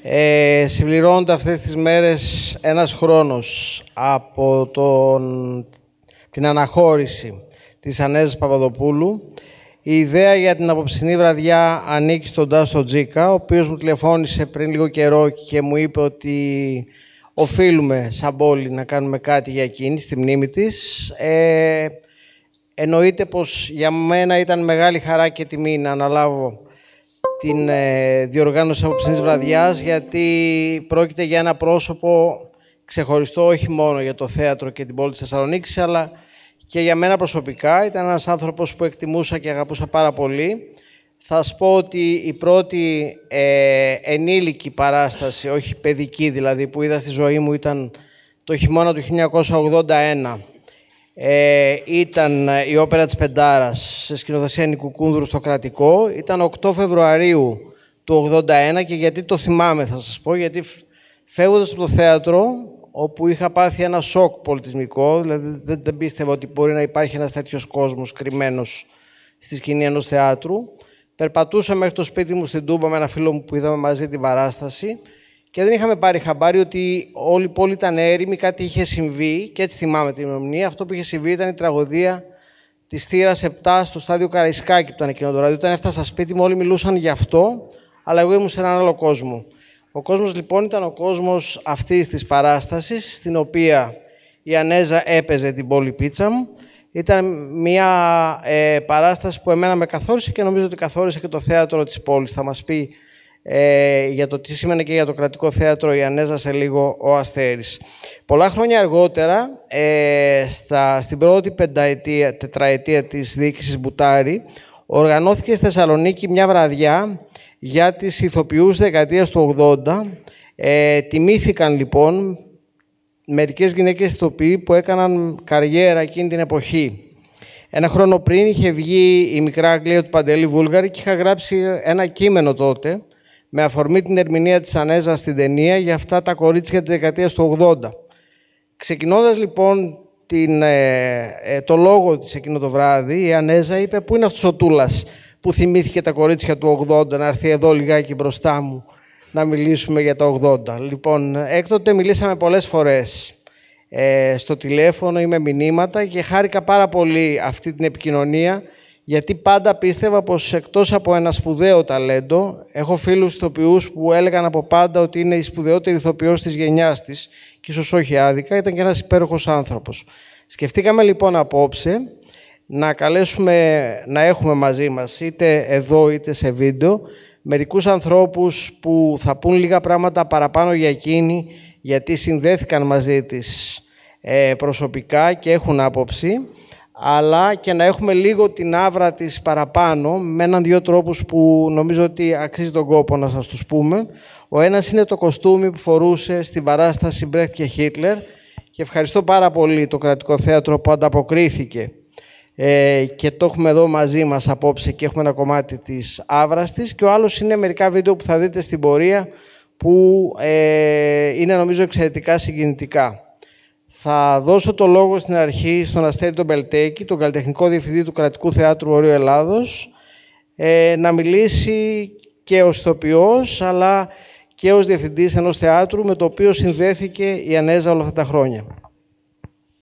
Συμπληρώνονται αυτές τις μέρες ένας χρόνος από την αναχώρηση της Ανέζας Παπαδοπούλου. Η ιδέα για την απόψινή βραδιά ανήκει στον Τάσο Τζίκα, ο οποίος μου τηλεφώνησε πριν λίγο καιρό και μου είπε ότι οφείλουμε σαν πόλη να κάνουμε κάτι για εκείνη, στη μνήμη της. Εννοείται πως για μένα ήταν μεγάλη χαρά και τιμή να αναλάβω την διοργάνωση απόψινής βραδιάς, γιατί πρόκειται για ένα πρόσωπο ξεχωριστό όχι μόνο για το θέατρο και την πόλη της Θεσσαλονίκης, αλλά και για μένα προσωπικά. Ήταν ένας άνθρωπος που εκτιμούσα και αγαπούσα πάρα πολύ. Θα σας πω ότι η πρώτη ενήλικη παράσταση, όχι παιδική δηλαδή, που είδα στη ζωή μου ήταν το χειμώνα του 1981. Ήταν η όπερα της Πεντάρας σε σκηνοθεσία Νίκου Κούνδρου στο Κρατικό. Ήταν 8 Φεβρουαρίου του 1981 και γιατί το θυμάμαι θα σας πω, γιατί φεύγοντας από το θέατρο, όπου είχα πάθει ένα σοκ πολιτισμικό, δηλαδή δεν πίστευα ότι μπορεί να υπάρχει ένας τέτοιος κόσμος κρυμμένος στη σκηνή ενός θεάτρου. Περπατούσα μέχρι το σπίτι μου στην Τούμπα με ένα φίλο μου που είδαμε μαζί την παράσταση και δεν είχαμε πάρει χαμπάρι ότι όλη η πόλη ήταν έρημη, κάτι είχε συμβεί και έτσι θυμάμαι την ημερομηνία. Αυτό που είχε συμβεί ήταν η τραγωδία της θύρας 7 στο στάδιο Καραϊσκάκη που ήταν εκείνο το ράδιο. Όταν έφτασα σπίτι μου όλοι μιλούσαν γι' αυτό, αλλά εγώ ήμουν σε έναν άλλο κόσμο. Ο κόσμος λοιπόν ήταν ο κόσμος αυτής της παράστασης, στην οποία η Ανέζα έπαιζε την πόλη πίτσα μου. Ήταν μια παράσταση που εμένα με καθόρισε και νομίζω ότι καθόρισε και το θέατρο της πόλης. Θα μας πει για το τι σήμαινε και για το κρατικό θέατρο η Ανέζα σε λίγο ο Αστέρης. Πολλά χρόνια αργότερα, στην πρώτη τετραετία της διοίκησης Μπουτάρη, οργανώθηκε στη Θεσσαλονίκη μια βραδιά για τις ηθοποιούς δεκαετίας του 80. Τιμήθηκαν λοιπόν μερικές γυναίκες ηθοποιοί που έκαναν καριέρα εκείνη την εποχή. Ένα χρόνο πριν είχε βγει η Μικρά Αγγλία του Παντελή Βούλγαρη και είχα γράψει ένα κείμενο τότε με αφορμή την ερμηνεία της Ανέζα στην ταινία για αυτά τα κορίτσια της δεκαετίας του 80. Ξεκινώντας λοιπόν το λόγο της εκείνο το βράδυ, η Ανέζα είπε «Πού είναι αυτός ο Τούλας που θυμήθηκε τα κορίτσια του 80 να έρθει εδώ λιγάκι μπροστά μου να μιλήσουμε για τα 80». Λοιπόν, έκτοτε μιλήσαμε πολλές φορές στο τηλέφωνο ή με μηνύματα και χάρηκα πάρα πολύ αυτή την επικοινωνία, γιατί πάντα πίστευα πως εκτός από ένα σπουδαίο ταλέντο, έχω φίλους ηθοποιούς που έλεγαν από πάντα ότι είναι η σπουδαιότερη ηθοποιός της γενιάς της και ίσως όχι άδικα, ήταν και ένας υπέροχος άνθρωπος. Σκεφτήκαμε λοιπόν απόψε να καλέσουμε, να έχουμε μαζί μας, είτε εδώ είτε σε βίντεο, μερικούς ανθρώπους που θα πούν λίγα πράγματα παραπάνω για εκείνη, γιατί συνδέθηκαν μαζί της προσωπικά και έχουν άποψη, αλλά και να έχουμε λίγο την άβρα της παραπάνω, με έναν-δύο τρόπους που νομίζω ότι αξίζει τον κόπο να σας τους πούμε. Ο ένας είναι το κοστούμι που φορούσε στην παράσταση Μπρέχτ και Χίτλερ και ευχαριστώ πάρα πολύ το Κρατικό Θέατρο που ανταποκρίθηκε και το έχουμε εδώ μαζί μας απόψε και έχουμε ένα κομμάτι της άβρας της, και ο άλλος είναι μερικά βίντεο που θα δείτε στην πορεία που είναι νομίζω εξαιρετικά συγκινητικά. Θα δώσω το λόγο στην αρχή στον Αστέρη τον Μπελτέκη, τον καλλιτεχνικό διευθυντή του Κρατικού Θεάτρου Βορείου Ελλάδος, να μιλήσει και ως ηθοποιός αλλά και ως διευθυντής ενός θεάτρου με το οποίο συνδέθηκε η Ανέζα όλα αυτά τα χρόνια.